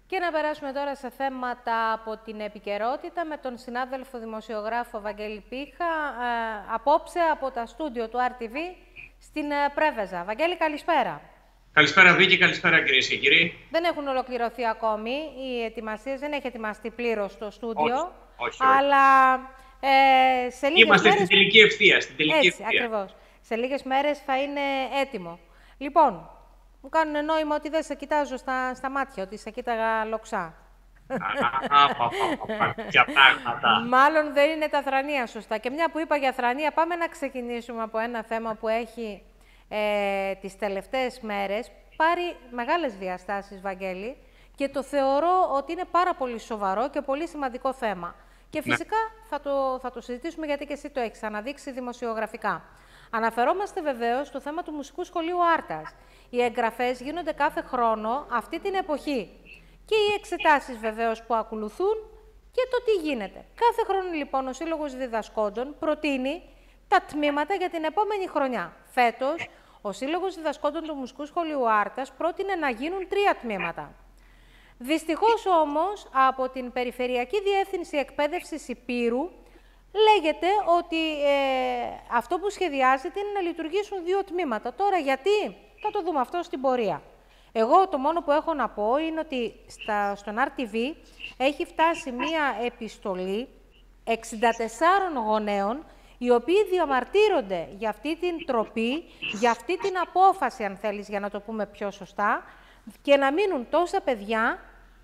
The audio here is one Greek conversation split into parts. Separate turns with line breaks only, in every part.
Και να περάσουμε τώρα σε θέματα από την επικαιρότητα με τον συνάδελφο δημοσιογράφο Βαγγέλη Πίχα, απόψε από τα στούντιο του RTV στην Πρέβεζα. Βαγγέλη, καλησπέρα.
Καλησπέρα Βίκη, καλησπέρα κυρίες και κύριοι.
Δεν έχουν ολοκληρωθεί ακόμη οι ετοιμασίες, δεν έχει ετοιμαστεί πλήρως το στούντιο.
Όχι.
Αλλά σε λίγες
Είμαστε
μέρες...
στην τελική ευθεία.
Έτσι, ακριβώς. Σε λίγες μέρες θα είναι έτοιμο. Λοιπόν, μου κάνουν νόημα ότι δεν σε κοιτάζω στα μάτια, ότι σε κοίταγα λοξά.
Για πράγματα.
Μάλλον δεν είναι τα θρανία σωστά. Και μια που είπα για θρανία, πάμε να ξεκινήσουμε από ένα θέμα που έχει τις τελευταίες μέρες πάρει μεγάλες διαστάσεις, Βαγγέλη, και το θεωρώ ότι είναι πάρα πολύ σοβαρό και πολύ σημαντικό θέμα. Και φυσικά θα το συζητήσουμε, γιατί και εσύ το έχεις αναδείξει δημοσιογραφικά. Αναφερόμαστε βεβαίως στο θέμα του Μουσικού Σχολείου Άρτας. Οι εγγραφές γίνονται κάθε χρόνο αυτή την εποχή. Και οι εξετάσεις βεβαίως που ακολουθούν και το τι γίνεται. Κάθε χρόνο λοιπόν ο Σύλλογος Διδασκόντων προτείνει τα τμήματα για την επόμενη χρονιά. Φέτος, ο Σύλλογος Διδασκόντων του Μουσικού Σχολείου Άρτας πρότεινε να γίνουν 3 τμήματα. Δυστυχώς όμως, από την Περιφερειακή Διεύθυνση Εκπαίδευσης Ηπείρου, λέγεται ότι αυτό που σχεδιάζεται είναι να λειτουργήσουν 2 τμήματα. Τώρα γιατί, θα το δούμε αυτό στην πορεία. Εγώ το μόνο που έχω να πω είναι ότι στον RTV έχει φτάσει μία επιστολή 64 γονέων, οι οποίοι διαμαρτύρονται για αυτή την τροπή, για αυτή την απόφαση, αν θέλεις, για να το πούμε πιο σωστά, και να μείνουν τόσα παιδιά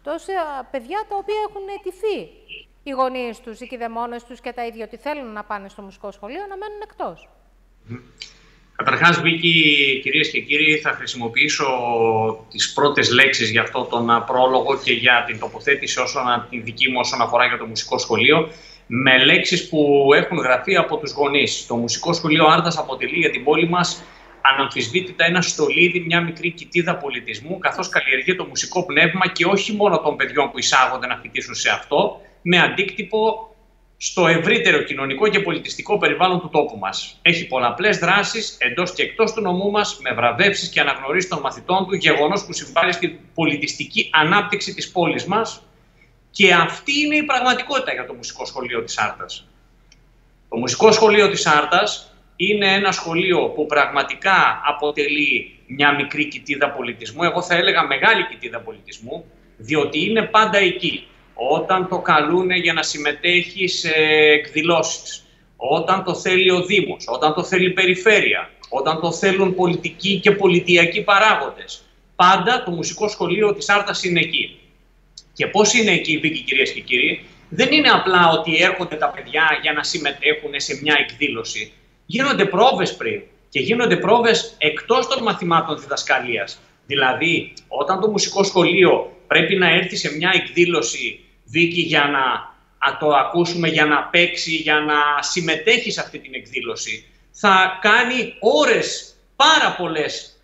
τα οποία έχουν αιτηθεί. Οι γονείς τους, οι κηδεμόνες τους και τα ίδια ότι θέλουν να πάνε στο μουσικό σχολείο, να μένουν εκτός.
Καταρχάς, Βίκη, κυρίες και κύριοι, θα χρησιμοποιήσω τις πρώτες λέξεις για αυτό τον πρόλογο και για την τοποθέτηση την δική μου όσον αφορά για το μουσικό σχολείο, με λέξεις που έχουν γραφεί από τους γονείς. Το Μουσικό Σχολείο Άρτας αποτελεί για την πόλη μας αναμφισβήτητα ένα στολίδι, μια μικρή κοιτίδα πολιτισμού, καθώς καλλιεργεί το μουσικό πνεύμα και όχι μόνο των παιδιών που εισάγονται να φοιτήσουν σε αυτό, με αντίκτυπο στο ευρύτερο κοινωνικό και πολιτιστικό περιβάλλον του τόπου μας. Έχει πολλαπλές δράσεις εντός και εκτός του νομού μας, με βραβεύσεις και αναγνωρίσεις των μαθητών του, γεγονός που συμβάλλει στην πολιτιστική ανάπτυξη της πόλης μας. Και αυτή είναι η πραγματικότητα για το Μουσικό Σχολείο της Άρτας. Το Μουσικό Σχολείο της Άρτας είναι ένα σχολείο που πραγματικά αποτελεί μια μικρή κοιτίδα πολιτισμού, εγώ θα έλεγα μεγάλη κοιτίδα πολιτισμού, διότι είναι πάντα εκεί. Όταν το καλούνε για να συμμετέχει σε εκδηλώσεις, όταν το θέλει ο Δήμος, όταν το θέλει η Περιφέρεια, όταν το θέλουν πολιτικοί και πολιτιακοί παράγοντες, πάντα το Μουσικό Σχολείο της Άρτας είναι εκεί. Και πώς είναι εκεί, Βίκη, κυρίες και κύριοι, δεν είναι απλά ότι έρχονται τα παιδιά για να συμμετέχουν σε μια εκδήλωση. Γίνονται πρόβες πριν και γίνονται πρόβες εκτός των μαθημάτων διδασκαλίας. Δηλαδή, όταν το μουσικό σχολείο πρέπει να έρθει σε μια εκδήλωση, Βίκη, για να το ακούσουμε, για να παίξει, για να συμμετέχει σε αυτή την εκδήλωση, θα κάνει ώρες, πάρα πολλές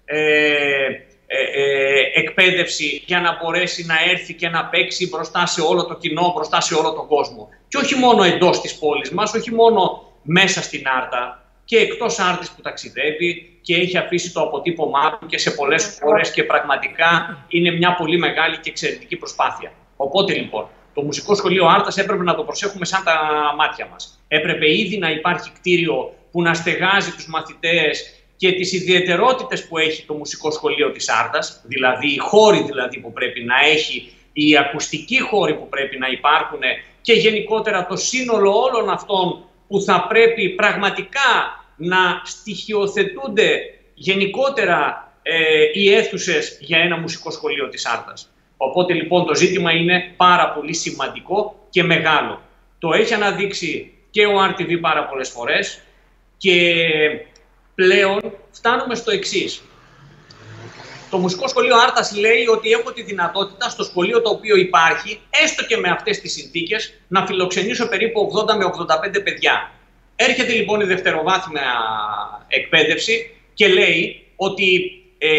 εκπαίδευση για να μπορέσει να έρθει και να παίξει μπροστά σε όλο το κοινό, μπροστά σε όλο τον κόσμο. Και όχι μόνο εντός της πόλης μας, όχι μόνο μέσα στην Άρτα, και εκτός Άρτης που ταξιδεύει και έχει αφήσει το αποτύπωμά του και σε πολλές χώρες, και πραγματικά είναι μια πολύ μεγάλη και εξαιρετική προσπάθεια. Οπότε λοιπόν, το Μουσικό Σχολείο Άρτας έπρεπε να το προσέχουμε σαν τα μάτια μας. Έπρεπε ήδη να υπάρχει κτίριο που να στεγάζει τους μαθητές και τις ιδιαιτερότητες που έχει το Μουσικό Σχολείο της Άρτας, δηλαδή οι χώροι που πρέπει να έχει, οι ακουστικοί χώροι που πρέπει να υπάρχουν και γενικότερα το σύνολο όλων αυτών που θα πρέπει πραγματικά να στοιχειοθετούνται γενικότερα οι αίθουσες για ένα μουσικό σχολείο της Άρτας. Οπότε λοιπόν το ζήτημα είναι πάρα πολύ σημαντικό και μεγάλο. Το έχει αναδείξει και ο RTV πάρα πολλές φορές και πλέον φτάνουμε στο εξής. Το Μουσικό Σχολείο Άρτας λέει ότι έχω τη δυνατότητα στο σχολείο το οποίο υπάρχει, έστω και με αυτές τις συνθήκες, να φιλοξενήσω περίπου 80 με 85 παιδιά. Έρχεται λοιπόν η δευτεροβάθμια εκπαίδευση και λέει ότι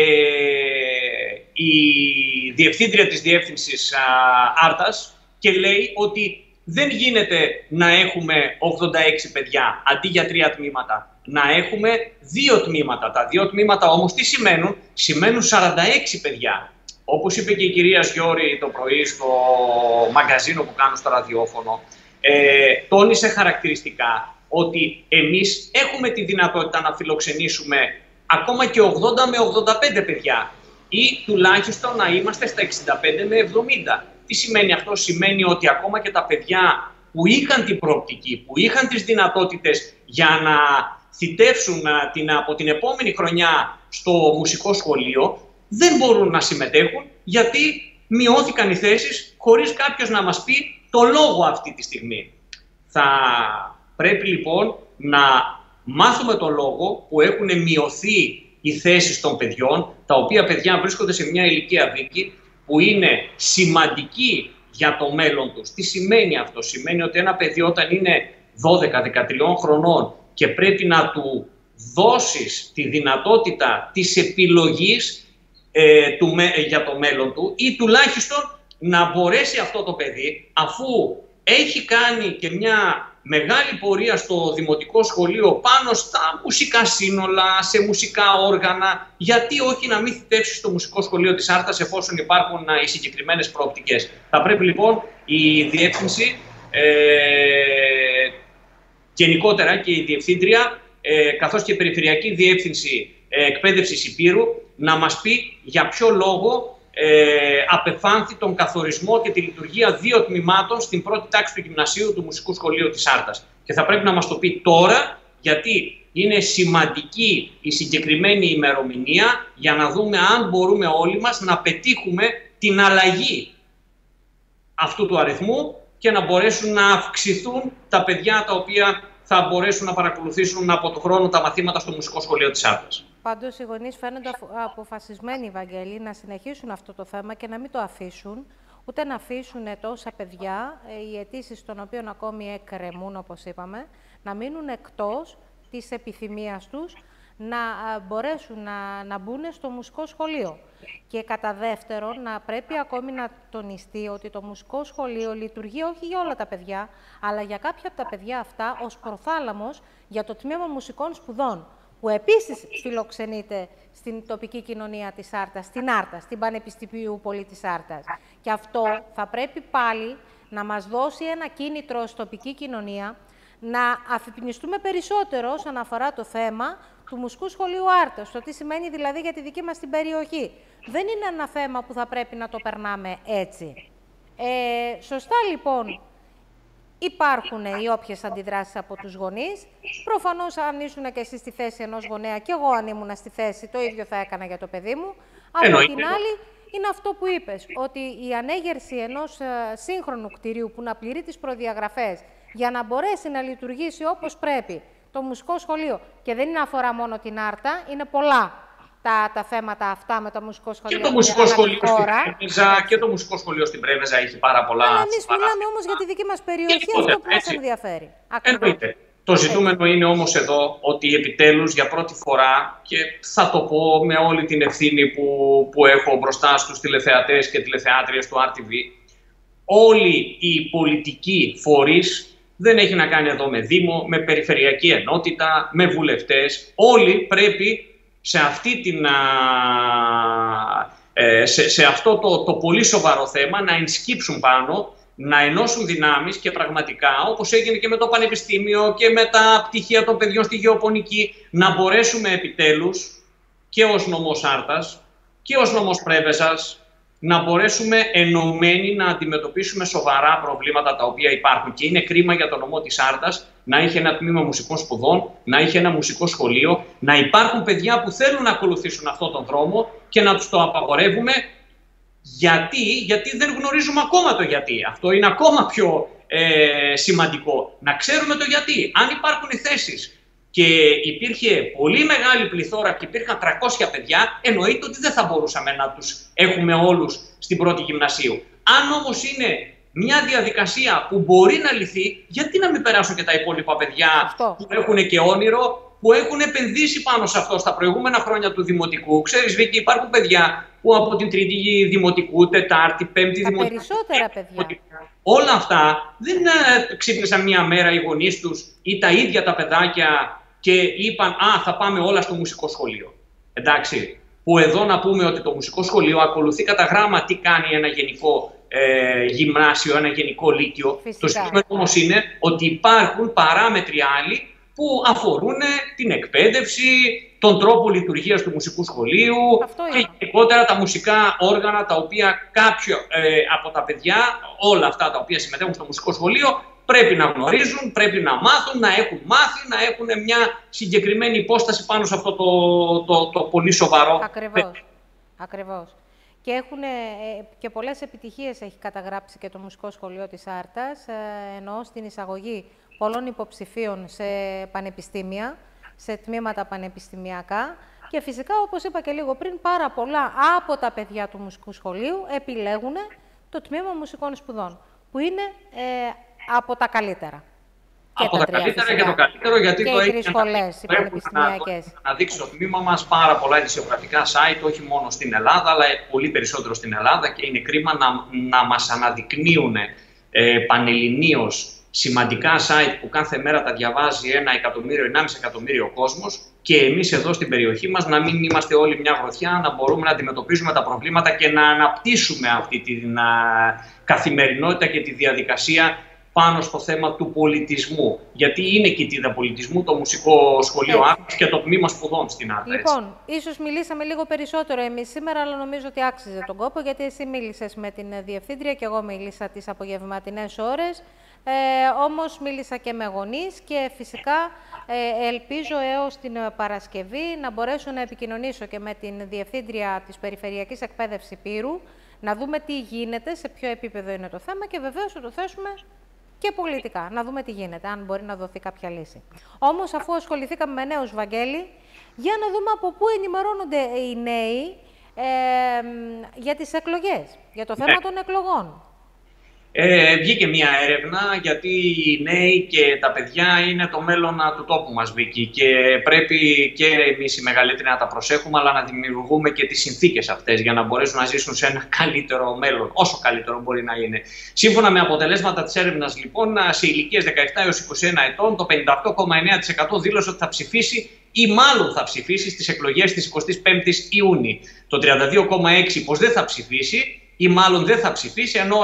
η διευθύντρια της διεύθυνσης Άρτας και λέει ότι δεν γίνεται να έχουμε 86 παιδιά αντί για 3 τμήματα. Να έχουμε 2 τμήματα. Τα 2 τμήματα όμως τι σημαίνουν? Σημαίνουν 46 παιδιά. όπως είπε και η κυρία Σγιώρη το πρωί στο μαγκαζίνο που κάνω στο ραδιόφωνο, τόνισε χαρακτηριστικά ότι εμείς έχουμε τη δυνατότητα να φιλοξενήσουμε ακόμα και 80 με 85 παιδιά ή τουλάχιστον να είμαστε στα 65 με 70. Τι σημαίνει αυτό? Σημαίνει ότι ακόμα και τα παιδιά που είχαν την προοπτική, που είχαν τις δυνατότητες για να θητεύσουν από την επόμενη χρονιά στο μουσικό σχολείο, δεν μπορούν να συμμετέχουν γιατί μειώθηκαν οι θέσεις χωρίς κάποιος να μας πει το λόγο αυτή τη στιγμή. Θα πρέπει λοιπόν να μάθουμε το λόγο που έχουν μειωθεί οι θέσεις των παιδιών, τα οποία παιδιά βρίσκονται σε μια ηλικία, Βίκη, που είναι σημαντική για το μέλλον τους. Τι σημαίνει αυτό? Σημαίνει ότι ένα παιδί όταν είναι 12-13 χρονών και πρέπει να του δώσεις τη δυνατότητα της επιλογής για το μέλλον του, ή τουλάχιστον να μπορέσει αυτό το παιδί, αφού έχει κάνει και μια μεγάλη πορεία στο δημοτικό σχολείο πάνω στα μουσικά σύνολα, σε μουσικά όργανα, γιατί όχι να μην θητεύσει στο μουσικό σχολείο της Άρτας εφόσον υπάρχουν οι συγκεκριμένες προοπτικές. Θα πρέπει λοιπόν η διεύθυνση, γενικότερα και η διευθύντρια, καθώς και η Περιφερειακή Διεύθυνση Εκπαίδευσης Ηπείρου, να μας πει για ποιο λόγο απεφάνθη τον καθορισμό και τη λειτουργία 2 τμήματων στην πρώτη τάξη του γυμνασίου του Μουσικού Σχολείου της Άρτας. Και θα πρέπει να μας το πει τώρα, γιατί είναι σημαντική η συγκεκριμένη ημερομηνία για να δούμε αν μπορούμε όλοι μας να πετύχουμε την αλλαγή αυτού του αριθμού και να μπορέσουν να αυξηθούν τα παιδιά τα οποία θα μπορέσουν να παρακολουθήσουν από το χρόνο τα μαθήματα στο Μουσικό Σχολείο της Άρτας.
Πάντως οι γονείς φαίνονται αποφασισμένοι, Βαγγέλη, να συνεχίσουν αυτό το θέμα και να μην το αφήσουν, ούτε να αφήσουν τόσα παιδιά, οι αιτήσεις των οποίων ακόμη εκκρεμούν, όπως είπαμε, να μείνουν εκτός της επιθυμίας τους να μπορέσουν να μπουν στο μουσικό σχολείο. Και κατά δεύτερον, να πρέπει ακόμη να τονιστεί ότι το μουσικό σχολείο λειτουργεί όχι για όλα τα παιδιά, αλλά για κάποια από τα παιδιά αυτά ως προθάλαμος για το Τμήμα Μουσικών Σπουδών, που επίσης φιλοξενείται στην τοπική κοινωνία της Άρτας, στην Άρτα, στην Πανεπιστημίου Πολίτης Άρτας. Και αυτό θα πρέπει πάλι να μας δώσει ένα κίνητρο στην τοπική κοινωνία να αφυπνιστούμε περισσότερο όσον αφορά το θέμα του Μουσικού Σχολείου Άρτας, το τι σημαίνει δηλαδή για τη δική μας την περιοχή. Δεν είναι ένα θέμα που θα πρέπει να το περνάμε έτσι. Σωστά λοιπόν, υπάρχουν οι όποιες αντιδράσεις από τους γονείς. Προφανώς αν ήσουν και εσείς στη θέση ενός γονέα και εγώ αν ήμουν στη θέση, το ίδιο θα έκανα για το παιδί μου. Από την άλλη, είναι αυτό που είπες, ότι η ανέγερση ενός σύγχρονου κτηρίου που να πληρεί τις προδιαγραφές για να μπορέσει να λειτουργήσει όπως πρέπει το μουσικό σχολείο, και δεν είναι αφορά μόνο την Άρτα, είναι πολλά τα θέματα αυτά με το μουσικό σχολείο.
Και το μουσικό σχολείο στην Πρέβεζα, και το μουσικό σχολείο στην Πρέβεζα έχει πάρα πολλά.
Αλλά εμείς μιλάμε όμως για τη δική μας περιοχή, αυτό που μας ενδιαφέρει.
Εννοείται. Το ζητούμενο είναι όμως εδώ ότι επιτέλους για πρώτη φορά, και θα το πω με όλη την ευθύνη που έχω μπροστά στους τηλεθεατές και τηλεθεάτριες του RTV, όλοι οι πολιτικοί φορείς, δεν έχει να κάνει εδώ με Δήμο, με Περιφερειακή Ενότητα, με βουλευτές, όλοι πρέπει σε αυτό το πολύ σοβαρό θέμα να ενσκύψουν πάνω, να ενώσουν δυνάμεις και πραγματικά, όπως έγινε και με το Πανεπιστήμιο και με τα πτυχία των παιδιών στη Γεωπονική, να μπορέσουμε επιτέλους και ως νομός Άρτας και ως νομός Πρέβεζας να μπορέσουμε ενωμένοι να αντιμετωπίσουμε σοβαρά προβλήματα τα οποία υπάρχουν. Και είναι κρίμα για το νομό της Άρτας να έχει ένα τμήμα μουσικών σπουδών, να έχει ένα μουσικό σχολείο, να υπάρχουν παιδιά που θέλουν να ακολουθήσουν αυτόν τον δρόμο και να τους το απαγορεύουμε. Γιατί δεν γνωρίζουμε ακόμα το γιατί. Αυτό είναι ακόμα πιο σημαντικό. Να ξέρουμε το γιατί. Αν υπάρχουν οι θέσεις και υπήρχε πολύ μεγάλη πληθώρα και υπήρχαν 300 παιδιά, εννοείται ότι δεν θα μπορούσαμε να τους έχουμε όλους στην πρώτη γυμνασίου. Αν όμως είναι μια διαδικασία που μπορεί να λυθεί, γιατί να μην περάσουν και τα υπόλοιπα παιδιά που έχουν και όνειρο, που έχουν επενδύσει πάνω σε αυτό στα προηγούμενα χρόνια του Δημοτικού. Ξέρεις, Βίκη, υπάρχουν παιδιά που από την Τρίτη Δημοτικού, Τετάρτη, Πέμπτη Δημοτικού.
Περισσότερα παιδιά.
Όλα αυτά δεν ξύπνησαν μία μέρα οι γονείς τους ή τα ίδια τα παιδάκια και είπαν «Α, θα πάμε όλα στο μουσικό σχολείο». Εντάξει, που εδώ να πούμε ότι το μουσικό σχολείο ακολουθεί κατά γράμμα τι κάνει ένα γενικό γυμνάσιο, ένα γενικό λύκειο.
Φυσικά.
Το συγκεκριμένο όμως είναι ότι υπάρχουν παράμετροι άλλοι που αφορούν την εκπαίδευση, τον τρόπο λειτουργίας του μουσικού σχολείου και γενικότερα τα μουσικά όργανα τα οποία κάποιο από τα παιδιά, όλα αυτά τα οποία συμμετέχουν στο μουσικό σχολείο, πρέπει να γνωρίζουν, πρέπει να μάθουν, να έχουν μάθει, να έχουν μια συγκεκριμένη υπόσταση πάνω σε αυτό το πολύ σοβαρό.
Ακριβώς. Και έχουν και πολλές επιτυχίες έχει καταγράψει και το Μουσικό Σχολείο της Άρτας, εννοώ στην εισαγωγή πολλών υποψηφίων σε πανεπιστήμια, σε τμήματα πανεπιστημιακά και φυσικά, όπως είπα και λίγο πριν, πάρα πολλά από τα παιδιά του Μουσικού Σχολείου επιλέγουν το τμήμα Μουσικών Σπουδών, που είναι από τα καλύτερα.
Από τα καλύτερα και το καλύτερο, γιατί
και
το
έχει σχολές, οι πανεπιστημιακές.
Να δείξει το τμήμα μας πάρα πολλά ειδησιογραφικά site, όχι μόνο στην Ελλάδα, αλλά πολύ περισσότερο στην Ελλάδα και είναι κρίμα να μας αναδεικνύουν πανελληνίως σημαντικά site που κάθε μέρα τα διαβάζει 1 εκατομμύριο, 1,5 εκατομμύριο κόσμος και εμείς εδώ στην περιοχή μας να μην είμαστε όλοι μια γροθιά, να μπορούμε να αντιμετωπίζουμε τα προβλήματα και να αναπτύσσουμε αυτή την καθημερινότητα και τη διαδικασία πάνω στο θέμα του πολιτισμού. Γιατί είναι κοιτίδα πολιτισμού το Μουσικό Σχολείο Άρτας και το τμήμα σπουδών στην Άρτα.
Λοιπόν, ίσως μιλήσαμε λίγο περισσότερο εμείς σήμερα, αλλά νομίζω ότι άξιζε τον κόπο, γιατί εσύ μίλησες με την Διευθύντρια και εγώ μίλησα τις απογευματινές ώρες. Όμως μίλησα και με γονείς και φυσικά ελπίζω έως την Παρασκευή να μπορέσω να επικοινωνήσω και με την Διευθύντρια της Περιφερειακής Εκπαίδευσης Πύρου, να δούμε τι γίνεται, σε ποιο επίπεδο είναι το θέμα και βεβαίως θα το θέσουμε και πολιτικά, να δούμε τι γίνεται, αν μπορεί να δοθεί κάποια λύση. Όμως, αφού ασχοληθήκαμε με νέους, Βαγγέλη, για να δούμε από πού ενημερώνονται οι νέοι για τις εκλογές, για το θέμα των εκλογών.
Βγήκε μια έρευνα, γιατί οι νέοι και τα παιδιά είναι το μέλλον του τόπου μας, Βίκη, και πρέπει και εμείς οι μεγαλύτεροι να τα προσέχουμε, αλλά να δημιουργούμε και τις συνθήκες αυτές για να μπορέσουν να ζήσουν σε ένα καλύτερο μέλλον, όσο καλύτερο μπορεί να είναι. Σύμφωνα με αποτελέσματα της έρευνας, λοιπόν, σε ηλικίες 17 έως 21 ετών, το 58,9% δήλωσε ότι θα ψηφίσει ή μάλλον θα ψηφίσει στις εκλογές της 25ης Ιούνιου. Το 32,6% πως δεν θα ψηφίσει ή μάλλον δεν θα ψηφίσει, ενώ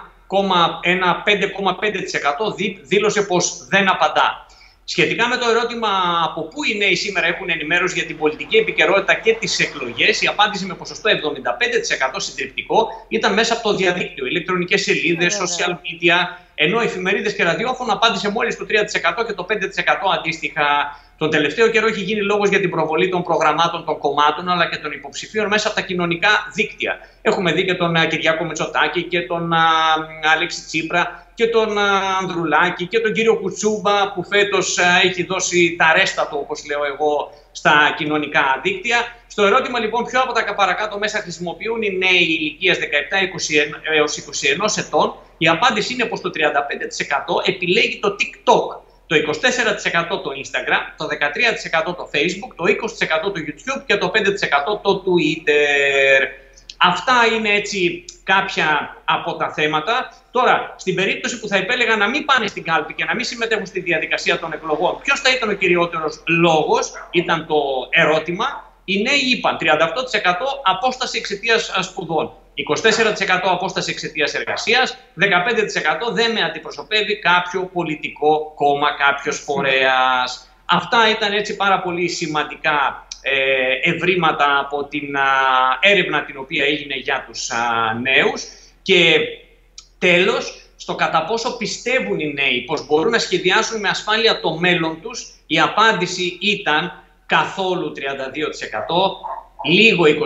ένα 5,5% δήλωσε πως δεν απαντά. Σχετικά με το ερώτημα από πού οι νέοι σήμερα έχουν ενημέρωση για την πολιτική επικαιρότητα και τις εκλογές, η απάντηση με ποσοστό 75% συντριπτικό ήταν μέσα από το διαδίκτυο, ηλεκτρονικές σελίδες, social media, ενώ εφημερίδες και ραδιόφωνο απάντησε μόλις το 3% και το 5% αντίστοιχα. Τον τελευταίο καιρό έχει γίνει λόγος για την προβολή των προγραμμάτων των κομμάτων αλλά και των υποψηφίων μέσα από τα κοινωνικά δίκτυα. Έχουμε δει και τον Κυριάκο Μητσοτάκη και τον Αλέξη Τσίπρα και τον Ανδρουλάκη και τον κύριο Κουτσούμπα, που φέτος έχει δώσει τα ρέστα του, όπως λέω εγώ, στα κοινωνικά δίκτυα. Στο ερώτημα λοιπόν ποιο από τα παρακάτω μέσα χρησιμοποιούν οι νέοι ηλικίας 17 έως 21 ετών, η απάντηση είναι πως το 35% επιλέγει το TikTok, το 24% το Instagram, το 13% το Facebook, το 20% το YouTube και το 5% το Twitter. Αυτά είναι έτσι κάποια από τα θέματα. Τώρα, στην περίπτωση που θα επέλεγαν να μην πάνε στην κάλπη και να μην συμμετέχουν στη διαδικασία των εκλογών, ποιος θα ήταν ο κυριότερος λόγος, ήταν το ερώτημα. Οι νέοι είπαν 38% απόσταση εξαιτίας σπουδών, 24% απόσταση εξαιτίας εργασίας, 15% δεν με αντιπροσωπεύει κάποιο πολιτικό κόμμα, κάποιος φορέας. Αυτά ήταν έτσι πάρα πολύ σημαντικά ευρήματα από την έρευνα την οποία έγινε για τους νέους. Και τέλος, στο κατά πόσο πιστεύουν οι νέοι πως μπορούν να σχεδιάσουν με ασφάλεια το μέλλον τους, η απάντηση ήταν καθόλου 32%, λίγο 21%,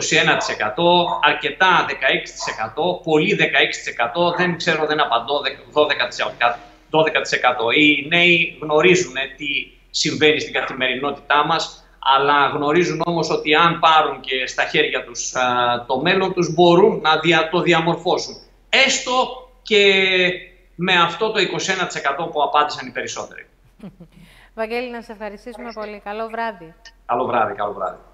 αρκετά 16%, πολύ 16%, δεν ξέρω, δεν απαντώ 12%. Οι νέοι γνωρίζουν τι συμβαίνει στην καθημερινότητά μας, αλλά γνωρίζουν όμως ότι αν πάρουν και στα χέρια τους το μέλλον τους, μπορούν να το διαμορφώσουν. Έστω και με αυτό το 21% που απάντησαν οι περισσότεροι.
Βαγγέλη, να σε ευχαριστήσουμε πολύ. Καλό βράδυ.
Καλό βράδυ, καλό βράδυ.